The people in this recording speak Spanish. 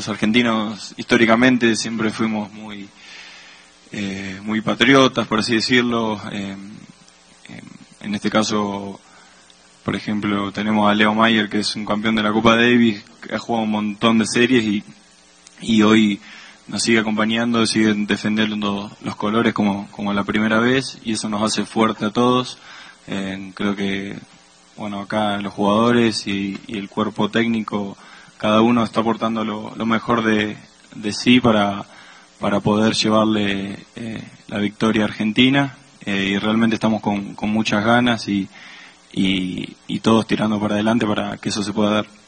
los argentinos históricamente siempre fuimos muy patriotas, por así decirlo. En este caso, por ejemplo, tenemos a Leo Mayer, que es un campeón de la Copa Davis, que ha jugado un montón de series y hoy nos sigue acompañando, sigue defendiendo los colores como la primera vez, y eso nos hace fuerte a todos. Creo que acá los jugadores y el cuerpo técnico, cada uno está aportando lo mejor de sí para poder llevarle la victoria a Argentina, y realmente estamos con muchas ganas y todos tirando para adelante para que eso se pueda dar.